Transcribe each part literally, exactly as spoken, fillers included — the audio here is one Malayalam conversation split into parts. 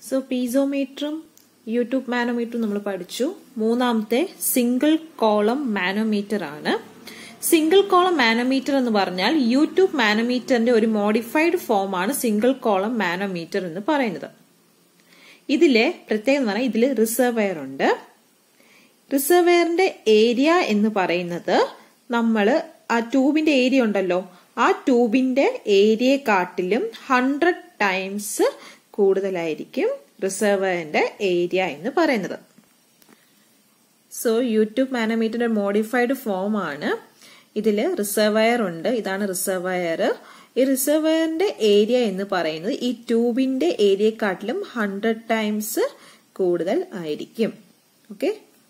സോ പീസോമീറ്ററും യൂട്യൂബ് മാനോമീറ്ററും നമ്മൾ പഠിച്ചു. മൂന്നാമത്തെ സിംഗിൾ കോളം മാനോമീറ്റർ ആണ്. സിംഗിൾ കോളം മാനോമീറ്റർ എന്ന് പറഞ്ഞാൽ യൂട്യൂബ് മാനോമീറ്ററിന്റെ ഒരു മോഡിഫൈഡ് ഫോം ആണ് സിംഗിൾ കോളം മാനോമീറ്റർ എന്ന് പറയുന്നത്. ഇതിലെ പ്രത്യേകത എന്ന് പറഞ്ഞാൽ ഇതിൽ റിസർവെയർ ഉണ്ട്. റിസർവെയറിന്റെ ഏരിയ എന്ന് പറയുന്നത് നമ്മൾ ആ ട്യൂബിന്റെ ഏരിയ ഉണ്ടല്ലോ, ആ ട്യൂബിന്റെ ഏരിയയെക്കാട്ടിലും ഹൺഡ്രഡ് ടൈംസ് കൂടുതലായിരിക്കും റിസർവെയറിന്റെ ഏരിയ എന്ന് പറയുന്നത്. സോ യൂട്യൂബ് മാനോമീറ്ററിന്റെ മോഡിഫൈഡ് ഫോം ആണ്. ഇതില് റിസർവെയർ ഉണ്ട്. ഇതാണ് റിസർവെയർ. ഈ റിസർവെയറിന്റെ ഏരിയ എന്ന് പറയുന്നത് ഈ ട്യൂബിന്റെ ഏരിയയെക്കാട്ടിലും ഹൺഡ്രഡ് ടൈംസ് കൂടുതൽ ആയിരിക്കും. ഓക്കെ.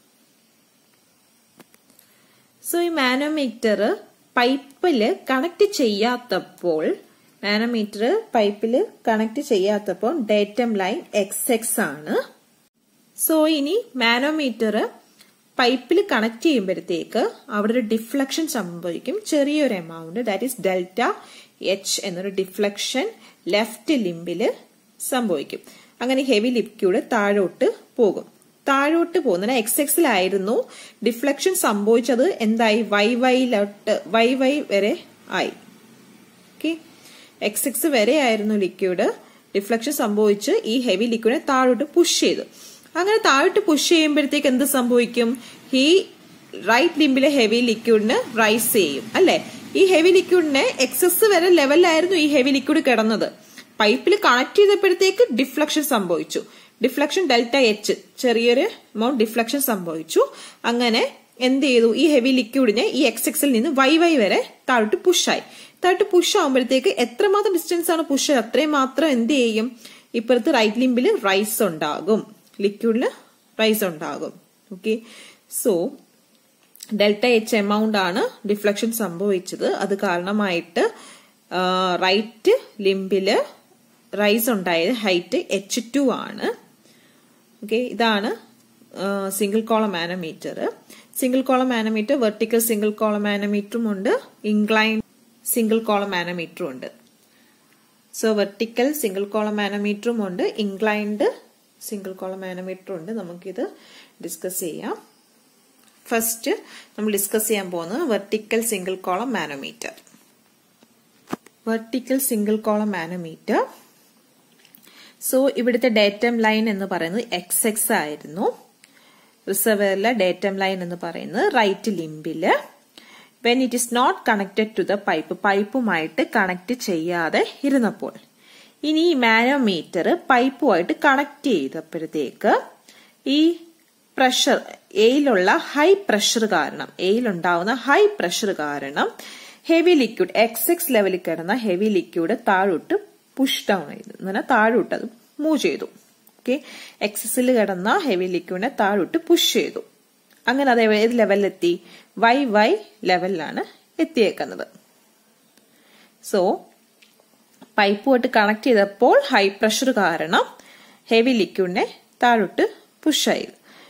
സോ ഈ മാനോമീറ്റർ പൈപ്പില് കണക്ട് ചെയ്യാത്തപ്പോൾ മാനോമീറ്റർ പൈപ്പിൽ കണക്ട് ചെയ്യാത്തപ്പോൾ ഡേറ്റം ലൈൻ എക്സ് എക്സ് ആണ്. സോ ഇനി മാനോമീറ്റർ പൈപ്പിൽ കണക്ട് ചെയ്യുമ്പോഴത്തേക്ക് അവിടെ ഒരു ഡിഫ്ലക്ഷൻ സംഭവിക്കും, ചെറിയൊരു amount, that is delta H എന്നൊരു ഡിഫ്ലക്ഷൻ ലെഫ്റ്റ് ലിംബില് സംഭവിക്കും. അങ്ങനെ ഹെവി ലിക്വിഡ് താഴോട്ട് പോകും. താഴോട്ട് പോകുന്നത് എക്സ് എക്സിലായിരുന്നു ഡിഫ്ലക്ഷൻ സംഭവിച്ചത്, എന്തായി വൈ വൈയിലോട്ട് വൈ വൈ വരെ ആയി. ഓക്കെ, എക്സ് എക്സ് വരെ ആയിരുന്നു ലിക്വിഡ്, ഡിഫ്ലക്ഷൻ സംഭവിച്ച് ഈ ഹെവി ലിക്വിഡിനെ താഴോട്ട് പുഷ് ചെയ്തു. അങ്ങനെ താഴോട്ട് പുഷ് ചെയ്യുമ്പോഴത്തേക്ക് എന്ത് സംഭവിക്കും? ഈ റൈറ്റ് ലിംബിലെ ഹെവി ലിക്വിഡിന് റൈസ് ചെയ്യും അല്ലെ. ഈ ഹെവി ലിക്വിഡിനെ എക്സസ് വരെ ലെവലിലായിരുന്നു ഈ ഹെവി ലിക്വിഡ് കിടന്നത്. പൈപ്പിൽ കണക്ട് ചെയ്തപ്പോഴത്തേക്ക് ഡിഫ്ലക്ഷൻ സംഭവിച്ചു. ഡിഫ്ലക്ഷൻ ഡെൽറ്റ എച്ച്, ചെറിയൊരു എമൗണ്ട് ഡിഫ്ലക്ഷൻ സംഭവിച്ചു. അങ്ങനെ എന്ത് ചെയ്തു? ഈ ഹെവി ലിക്വിഡിനെ ഈ എക്സ് എക്സിൽ നിന്ന് വൈ വൈ വരെ താഴോട്ട് പുഷായി. താഴോട്ട് പുഷ് ആകുമ്പോഴത്തേക്ക് എത്രമാത്രം ഡിസ്റ്റൻസ് ആണ് പുഷ്, അത്രയും മാത്രം എന്ത് ചെയ്യും? ഇപ്പുറത്ത് റൈറ്റ് ലിംബിൽ റൈസ് ഉണ്ടാകും, ലിക്വിഡില് റൈസ് ഉണ്ടാകും. Okay. So delta H amount ആണ് ഡിഫ്ലക്ഷൻ സംഭവിച്ചത്. അത് കാരണമായിട്ട് റൈറ്റ് ലിംബില് റൈസ് ഉണ്ടായത് ഹൈറ്റ് എച്ച് ടു ആണ്. ഓക്കെ, ഇതാണ് single column manometer. Single column manometer vertical single column മാനോമീറ്ററും ഉണ്ട്, ഇൻക്ലൈൻ സിംഗിൾ കോളം മാനോമീറ്ററും ഉണ്ട്. സോ വെർട്ടിക്കൽ സിംഗിൾ കോളം മാനോമീറ്ററും ഉണ്ട്, ഇൻക്ലൈൻഡ് സിംഗിൾ കോളം മാനോമീറ്ററും ഉണ്ട്. നമുക്കിത് ഡിസ്കസ് ചെയ്യാം. ഫസ്റ്റ് നമ്മൾ ഡിസ്കസ് ചെയ്യാൻ പോകുന്നത് vertical single column manometer. Vertical single column manometer. So ഇവിടുത്തെ ഡേറ്റം ലൈൻ എന്ന് പറയുന്നത് എക്സ് എക്സ് ആയിരുന്നു. റിസർവെയറിലെ ഡേറ്റം ലൈൻ എന്ന് പറയുന്നത് റൈറ്റ് ലിംബില്. When it is not connected to the pipe, പൈപ്പുമായിട്ട് കണക്ട് ചെയ്യാതെ ഇരുന്നപ്പോൾ. ഇനി ഈ മാനോമീറ്റർ പൈപ്പുമായിട്ട് കണക്ട് ചെയ്തപ്പോഴത്തേക്ക് ഈ പ്രഷർ, എയിലുള്ള ഹൈ പ്രഷർ കാരണം, എയിലുണ്ടാവുന്ന ഹൈ പ്രഷർ കാരണം ഹെവി ലിക്വിഡ് എക്സ് എക്സ് ലെവലിൽ കിടന്ന ഹെവി ലിക്വിഡ് താഴോട്ട് പുഷ് ഡൗൺ ചെയ്തു, എന്ന് പറഞ്ഞാൽ താഴോട്ട് അത് മൂവ് ചെയ്തു. ഓക്കെ, എക്സസിൽ കിടന്ന ഹെവി ലിക്വിഡിനെ താഴോട്ട് പുഷ് ചെയ്തു. അങ്ങനെ അത് ഏത് ലെവലിലെത്തി? വൈ വൈ ലെവലിലാണ് എത്തിയേക്കുന്നത്. സോ പൈപ്പുമായിട്ട് കണക്ട് ചെയ്തപ്പോൾ ഹൈ പ്രഷർ കാരണം ഹെവി ലിക്വിഡിനെ താഴോട്ട് പുഷായി.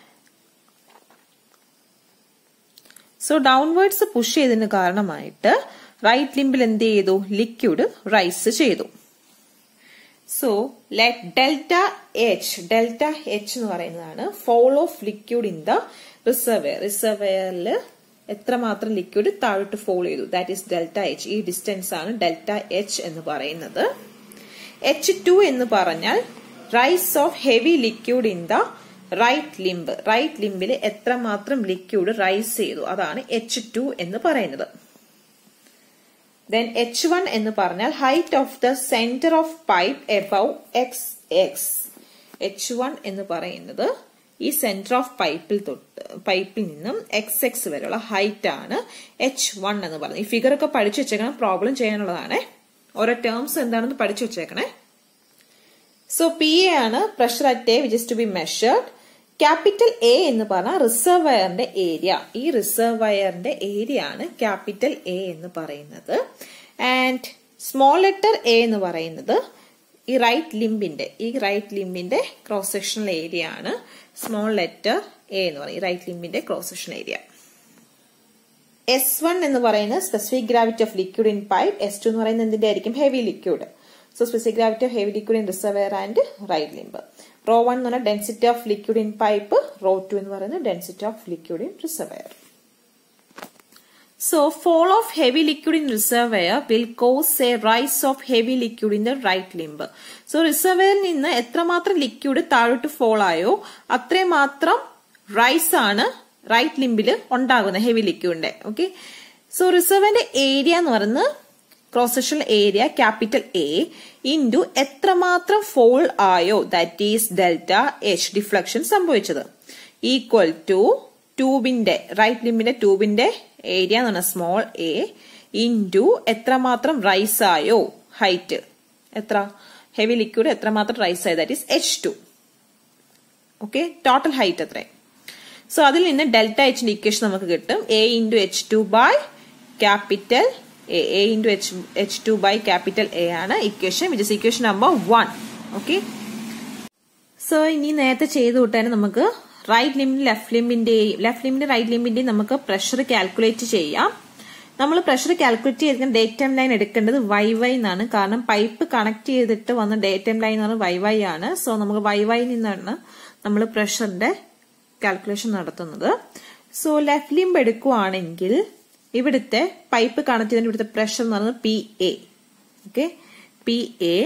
സോ ഡൗൺവേർഡ്സ് പുഷ് ചെയ്തതിന് കാരണമായിട്ട് റൈറ്റ് ലിംബിൽ എന്ത് ചെയ്തു? ലിക്വിഡ് റൈസ് ചെയ്തു. So let delta H, delta H എന്ന് പറയുന്നതാണ് fall of liquid in the reservoir. റിസർവെയറിൽ എത്രമാത്രം ലിക്വിഡ് താഴോട്ട് ഫോൾ ചെയ്തു, ദാറ്റ് ഈസ് ഡെൽറ്റ എച്ച്. ഈ ഡിസ്റ്റൻസ് ആണ് ഡെൽറ്റ എച്ച് എന്ന് പറയുന്നത്. എച്ച് ടു എന്ന് പറഞ്ഞാൽ rise of heavy liquid in the right limb. Right ലിംബിൽ എത്രമാത്രം ലിക്വിഡ് റൈസ് ചെയ്തു, അതാണ് എച്ച് ടു എന്ന് പറയുന്നത്. ദെൻ എച്ച് വൺ എന്ന് പറഞ്ഞാൽ height of the centre of pipe above X X. H one എന്ന് പറയുന്നത് ഈ സെന്റർ ഓഫ് പൈപ്പിൽ തൊട്ട് പൈപ്പിൽ നിന്നും എക്സ് എക്സ് വരെയുള്ള ഹൈറ്റ് ആണ് എച്ച് വൺ എന്ന് പറയുന്നത്. ഈ ഫിഗർ ഒക്കെ പഠിച്ചു വെച്ചേക്കണം, പ്രോബ്ലം ചെയ്യാനുള്ളതാണ്. ഓരോ ടേംസ് എന്താണെന്ന് പഠിച്ചു വെച്ചേക്കണേ. സോ പി എ ആണ് pressure at A which is to be measured. Capital A എന്ന് പറഞ്ഞാൽ റിസർവെയറിന്റെ ഏരിയ. ഈ റിസർവെയറിന്റെ ഏരിയ ആണ് ക്യാപിറ്റൽ എ എന്ന് പറയുന്നത്. ആൻഡ് സ്മോൾ ലെറ്റർ എ എന്ന് പറയുന്നത് ഈ റൈറ്റ് ലിംബിന്റെ ഈ റൈറ്റ് ലിംബിന്റെ ക്രോസ് സെക്ഷണൽ ഏരിയ ആണ് സ്മോൾ ലെറ്റർ എ എന്ന് പറയുന്നത്, റൈറ്റ് ലിംബിന്റെ cross sectional area. S one എന്ന് പറയുന്നത് specific gravity of liquid in pipe. S two എന്ന് പറയുന്നത് എന്തിന്റെ ആയിരിക്കും? Heavy liquid. So specific gravity of heavy liquid in reservoir and right limb. Rho one എന്ന് പറഞ്ഞാൽ density of liquid in pipe, rho two എന്ന് പറയുന്നത് density of liquid in reservoir. So, fall of heavy liquid in reservoir will cause a rise of heavy liquid in the right limb. So, reservoir നിന്ന് എത്രമാത്രം ലിക്വിഡ് താഴോട്ട് ഫോൾ ആയോ അത്രയും മാത്രം റൈസ് ആണ് റൈറ്റ് ലിംബിൽ ഉണ്ടാകുന്ന ഹെവി ലിക്വിഡിന്റെ. ഓക്കെ, സോ റിസർവറിന്റെ ഏരിയ എന്ന് പറയുന്നത് cross sectional area capital A into എത്രമാത്രം ഫോൾ ആയോ that is delta H deflection സംഭവിച്ചത് ഈക്വൽ ടു ട്യൂബിന്റെ റൈറ്റ് ലിംബിന്റെ ട്യൂബിന്റെ ഏരിയ എന്ന് പറഞ്ഞാൽ സ്മോൾ എ ഇൻറ്റു എത്രമാത്രം റൈസ് ആയോ ഹൈറ്റ്, എത്ര ഹെവി ലിക്വിഡ് എത്രമാത്രം റൈസ് ആയോ that is H two. Okay, total height എത്രയും. സോ അതിൽ നിന്ന് ഡെൽറ്റ എച്ചിന്റെ ഇക്വേഷൻ നമുക്ക് കിട്ടും A into H two by capital A A into H H two by capital A ആണ് equation which is equation number one. Okay, so ഇനി നേരത്തെ ചെയ്ത് കൂട്ടാൻ നമുക്ക് റൈറ്റ് ലിംബിന്റെ ലെഫ്റ്റ് ലിംബിന്റെയും ലെഫ്റ്റ് ലിംബിന്റെ റൈറ്റ് ലിംബിന്റെയും നമുക്ക് പ്രഷർ കാൽക്കുലേറ്റ് ചെയ്യാം. നമ്മൾ പ്രഷർ കാൽക്കുലേറ്റ് ചെയ്തിട്ട് ഡേ ടൈം ലൈൻ എടുക്കേണ്ടത് വൈ വൈ എന്നാണ്. കാരണം പൈപ്പ് കണക്ട് ചെയ്തിട്ട് വന്ന ഡേ ടൈം ലൈൻ എന്ന് പറയുന്നത് വൈ വൈ ആണ്. സോ നമുക്ക് വൈ വൈ നിന്നാണ് നമ്മൾ പ്രഷറിന്റെ കാൽക്കുലേഷൻ നടത്തുന്നത്. സോ ലെഫ്റ്റ് ലിംബ് എടുക്കുവാണെങ്കിൽ ഇവിടുത്തെ പൈപ്പ് കണക്ട് ചെയ്തിട്ട് ഇവിടുത്തെ പ്രഷർ എന്ന് പറയുന്നത് P A. Okay, P A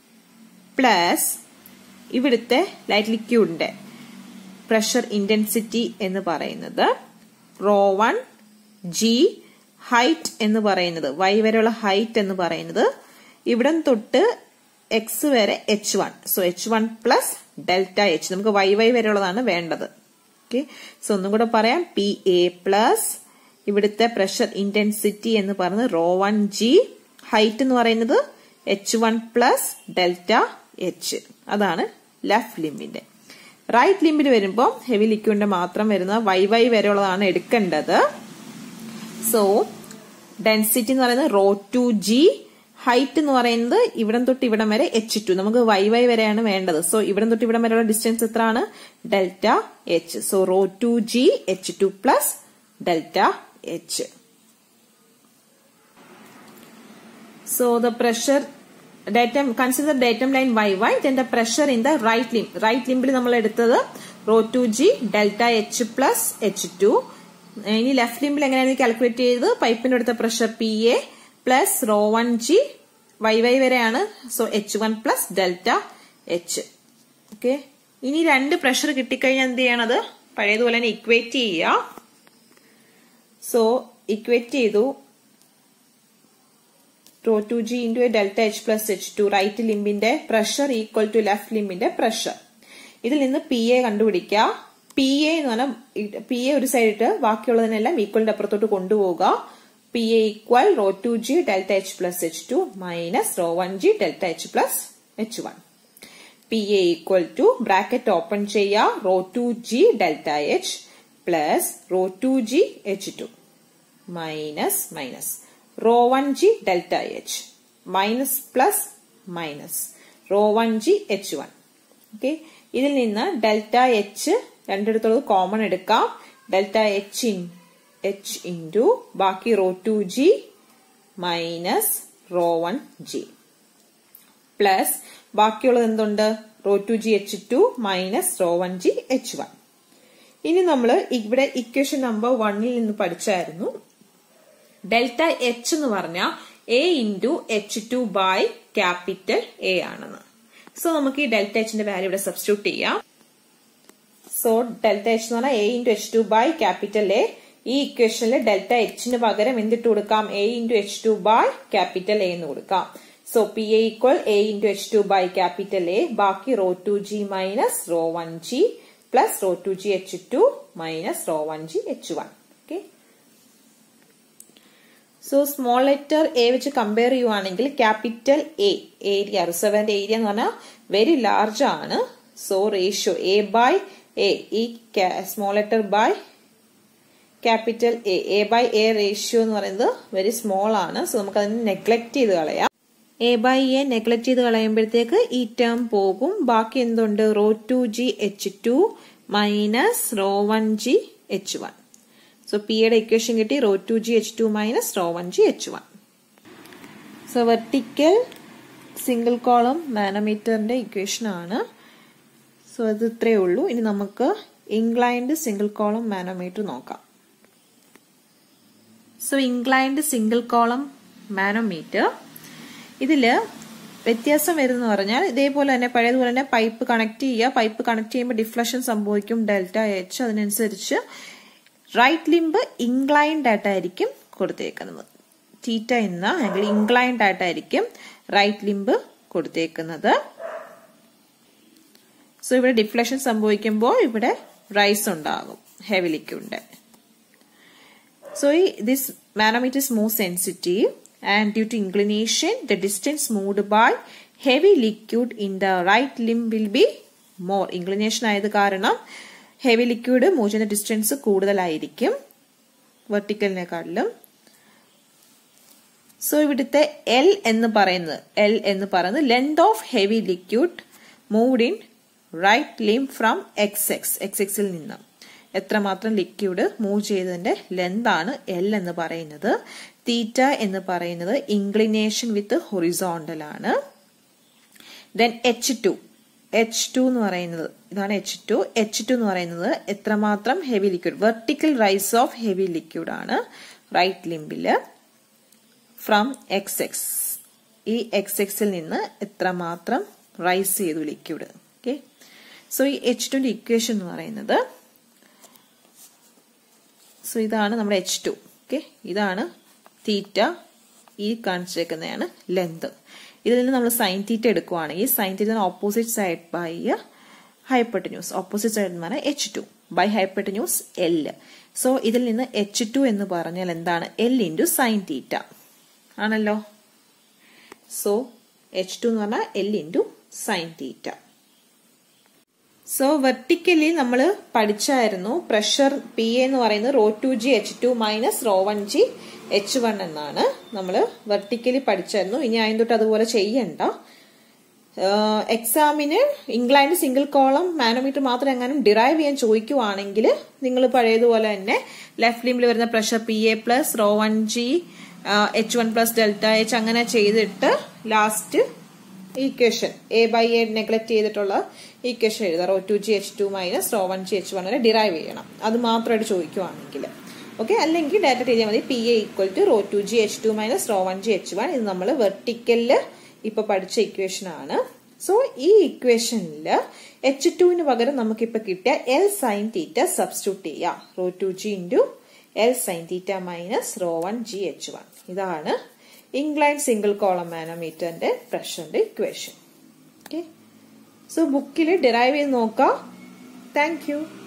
plus ഇവിടുത്തെ ലൈറ്റ് ലിക്വിഡിന്റെ പ്രഷർ ഇന്റൻസിറ്റി എന്ന് പറയുന്നത് റോ വൺ ജി ഹൈറ്റ് എന്ന് പറയുന്നത് വൈ വരെയുള്ള ഹൈറ്റ് എന്ന് പറയുന്നത് ഇവിടെ തൊട്ട് എക്സ് വരെ H one. So H one plus delta H, നമുക്ക് വൈ വൈ വരെയുള്ളതാണ് വേണ്ടത്. ഓക്കെ, സോ ഒന്നും കൂടെ പറയാം, പി എ പ്ലസ് ഇവിടുത്തെ പ്രഷർ ഇന്റൻസിറ്റി എന്ന് പറയുന്നത് റോ വൺ ജി ഹൈറ്റ് എന്ന് പറയുന്നത് H one plus delta H. അതാണ് ലെഫ്റ്റ് ലിംബിന്റെ. റൈറ്റ് ലിംബിൽ വരുമ്പോൾ ഹെവി ലിക്വിഡിന്റെ മാത്രം വരുന്ന വൈ വൈ വരെയുള്ളതാണ് എടുക്കേണ്ടത്. സോ ഡെൻസിറ്റി എന്ന് പറയുന്നത് റോ ടു ജി ഹൈറ്റ് എന്ന് പറയുന്നത് ഇവിടം തൊട്ട് ഇവിടം വരെ എച്ച് ടു, നമുക്ക് വൈ വൈ വരെയാണ് വേണ്ടത്. സോ ഇവിടം തൊട്ട് ഇവിടം വരെയുള്ള ഡിസ്റ്റൻസ് എത്രയാണ് delta H. So rho two G H two plus delta H. So the pressure datum consider datum line Y Y, then the pressure in the right limb. Right limb നമ്മൾ എടുത്തത് rho two g delta h plus h two. ഇനി ലെഫ്റ്റ് ലിംബിൽ എങ്ങനെയാണ് കാൽക്കുലേറ്റ് ചെയ്തത്? പൈപ്പിന്റെ അടുത്ത pressure P A plus rho one G Y Y വരെയാണ്. So H one plus delta H. Okay, ഇനി രണ്ട് പ്രഷർ കിട്ടിക്കഴിഞ്ഞാൽ എന്ത് ചെയ്യണത്? പഴയതുപോലെ തന്നെ ഇക്വേറ്റ് ചെയ്യുക. സോ ഇക്വേറ്റ് ചെയ്തു rho two g into a delta h plus h two right ലിംബിന്റെ പ്രഷർ ഈക്വൽ ടു ലെഫ്റ്റ് ലിംബിന്റെ പ്രഷർ. ഇതിൽ നിന്ന് പി എ കണ്ടുപിടിക്കുക. പി എ എന്ന് പറഞ്ഞാൽ പി എ ഒരു സൈഡിട്ട് ബാക്കിയുള്ളതിനെല്ലാം ഈക്വലിന്റെ അപ്പുറത്തോട്ട് കൊണ്ടുപോവുക. P A equal rho two G delta H plus H two minus rho one G delta H plus H one. P A equal to bracket open ചെയ്യുക rho two G delta H plus rho two G H two minus minus rho one G delta H minus plus minus rho one G H one. Okay, ഇതിൽ നിന്ന് ഡെൽറ്റ എച്ച് രണ്ടിടത്തുള്ളത് കോമൺ എടുക്കാം. Delta H in H into ബാക്കി rho two G minus rho one G plus ബാക്കിയുള്ളത് എന്തുണ്ട്? Rho two G H two minus rho one G H one. ഇനി നമ്മൾ ഇവിടെ ഇക്വേഷൻ നമ്പർ വണ്ണിൽ നിന്ന് പഠിച്ചായിരുന്നു ഡെൽറ്റ എച്ച് എന്ന് പറഞ്ഞാൽ A into H two by capital A ആണെന്ന്. സോ നമുക്ക് ഈ ഡെൽറ്റ എച്ചിന്റെ വാല്യൂ ഇവിടെ സബ്സ്റ്റിറ്റ്യൂട്ട് ചെയ്യാം. സോ ഡെൽറ്റ എച്ച് എന്ന് പറഞ്ഞാൽ A into H two by capital A. ഈ ഇക്വേഷനിൽ ഡെൽറ്റ എച്ചിന് പകരം എന്തിട്ട് കൊടുക്കാം? A into H two by capital A എന്ന് കൊടുക്കാം. So P A equal A into H two by capital A ബാക്കി rho two G minus rho one G plus rho two G H two minus rho one G H one. Okay, so small letter A വെച്ച് കമ്പയർ ചെയ്യുവാണെങ്കിൽ ക്യാപിറ്റൽ എ ഏരിയ റിസർവറിന്റെ ഏരിയ എന്ന് പറഞ്ഞാൽ വെരി ലാർജ് ആണ്. So ratio A by A, ഈ small letter by capital A A by A ratio എന്ന് പറയുന്നത് വെരി സ്മോൾ ആണ്. സോ നമുക്ക് അതിനെ നെഗ്ലക്ട് ചെയ്ത് കളയാം. എ ബൈ എ നെഗ്ലക്ട് ചെയ്ത് കളയുമ്പോഴത്തേക്ക് ഈ ടേം പോകും. ബാക്കി എന്തുണ്ട്? Rho two G H two minus rho one G H one. So P യുടെ ഇക്വേഷൻ കിട്ടി rho two G H two minus rho one G H one. So vertical single column മാനോമീറ്ററിന്റെ ഇക്വേഷൻ ആണ്. സോ അത് ഇത്രയേ ഉള്ളൂ. ഇനി നമുക്ക് ഇൻക്ലൈൻഡ് സിംഗിൾ കോളം മാനോമീറ്റർ നോക്കാം. So inclined single column manometer, ഇതില് വ്യത്യാസം വരുന്ന പറഞ്ഞാൽ ഇതേപോലെ തന്നെ പഴയതുപോലെ തന്നെ പൈപ്പ് കണക്ട് ചെയ്യുക. പൈപ്പ് കണക്ട് ചെയ്യുമ്പോൾ ഡിഫ്ലക്ഷൻ സംഭവിക്കും ഡെൽറ്റ എച്ച്. അതിനനുസരിച്ച് റൈറ്റ് ലിംബ് ഇൻക്ലൈൻഡ് ആയിട്ടായിരിക്കും കൊടുത്തേക്കുന്നത്. തീറ്റ എന്ന ആംഗിൾ ഇൻക്ലൈൻഡ് ആയിട്ടായിരിക്കും റൈറ്റ് ലിംബ് കൊടുത്തേക്കുന്നത്. സോ ഇവിടെ ഡിഫ്ലക്ഷൻ സംഭവിക്കുമ്പോൾ ഇവിടെ റൈസ് ഉണ്ടാകും ഹെവി ലിക്വിഡിന്റെ. So this manometer is more sensitive and due to inclination the distance moved by heavy liquid in the right limb will be more. inclination ആയത് കാരണം heavy liquid മൂവ് ചെയ്യുന്ന ഡിസ്റ്റൻസ് കൂടുതലായിരിക്കും വെർട്ടിക്കലിനെക്കാട്ടിലും. സോ ഇവിടുത്തെ L എന്ന് പറയുന്നത് L എന്ന് പറയുന്നത് length of heavy liquid moved in right limb from X X X എക്സിൽ നിന്ന് എത്രമാത്രം ലിക്വിഡ് മൂവ് ചെയ്തതിന്റെ ലെന്ത് ആണ് L എന്ന് പറയുന്നത്. തീറ്റ എന്ന് പറയുന്നത് ഇൻക്ലിനേഷൻ വിത്ത് ഹൊറിസോണ്ടൽ ആണ്. Then H two H two എന്ന് പറയുന്നത് ഇതാണ് എച്ച് ടു. എച്ച് ടു എന്ന് പറയുന്നത് എത്രമാത്രം heavy liquid, vertical rise of heavy liquid ആണ് റൈറ്റ് ലിംബില് ഫ്രം എക്സ് എക്സ്. ഈ എക്സ് എക്സിൽ നിന്ന് എത്രമാത്രം റൈസ് ചെയ്തു ലിക്വിഡ്. ഓക്കെ, സോ ഈ എച്ച് ടുന്റെ ഇക്വേഷൻ എന്ന് പറയുന്നത്, സോ ഇതാണ് നമ്മുടെ എച്ച് ടു. ഓക്കെ, ഇതാണ് തീറ്റ, ഈ കാണിച്ചേക്കുന്നതാണ് ലെന്ത്. ഇതിൽ നിന്ന് നമ്മൾ സൈൻ തീറ്റ എടുക്കുവാണെങ്കിൽ sine theta opposite side by hypotenuse, opposite side എന്ന് പറഞ്ഞാൽ H two by hypotenuse L. So ഇതിൽ നിന്ന് എച്ച് ടു എന്ന് പറഞ്ഞാൽ എന്താണ്? എൽ ഇൻറ്റു സൈൻ തീറ്റ ആണല്ലോ. സോ എച്ച് ടു എന്ന് പറഞ്ഞാൽ L into sine theta. So vertically നമ്മൾ പഠിച്ചായിരുന്നു പ്രഷർ പി എന്ന് പറയുന്നത് rho two G H two minus rho one G H one എന്നാണ് നമ്മൾ വെർട്ടിക്കലി പഠിച്ചായിരുന്നു. ഇനി അതിന് തൊട്ട് അതുപോലെ ചെയ്യണ്ട. എക്സാമിന് ഇൻക്ലൈൻഡ് സിംഗിൾ കോളം മാനോമീറ്റർ മാത്രം എങ്ങാനും ഡിറൈവ് ചെയ്യാൻ ചോദിക്കുവാണെങ്കിൽ നിങ്ങൾ പഴയതുപോലെ തന്നെ ലെഫ്റ്റ് ലിംബിൽ വരുന്ന pressure P A plus rho one G H one plus delta H അങ്ങനെ ചെയ്തിട്ട് last equation A by A neglect ചെയ്തിട്ടുള്ള ഈക്വേഷൻ എഴുതാം. Rho two G H two minus rho one G H one വരെ ഡിറൈവ് ചെയ്യണം. അത് മാത്രമായിട്ട് ചോദിക്കുവാണെങ്കിൽ ഓക്കെ. അല്ലെങ്കിൽ ഡയറക്റ്റ് ചെയ്താൽ മതി P A equal to rho two G H two minus rho one G H one. ഇത് നമ്മൾ വെർട്ടിക്കലില് ഇപ്പൊ പഠിച്ച ഇക്വേഷൻ ആണ്. സോ ഈ ഇക്വേഷനിൽ എച്ച് ടുവിന് പകരം നമുക്കിപ്പോ കിട്ടിയ എൽ സൈൻ തീറ്റ സബ്സ്റ്റിറ്റ്യൂട്ട് ചെയ്യാം. Rho two G into L sine theta minus rho one G H one. ഇതാണ് ഇൻക്ലൈൻഡ് സിംഗിൾ കോളം മാനോമീറ്ററിന്റെ പ്രഷറിന്റെ ഇക്വേഷൻ. ഓക്കെ, സോ ബുക്കിൽ ഡിറൈവ് ചെയ്ത് നോക്കാം. Thank U.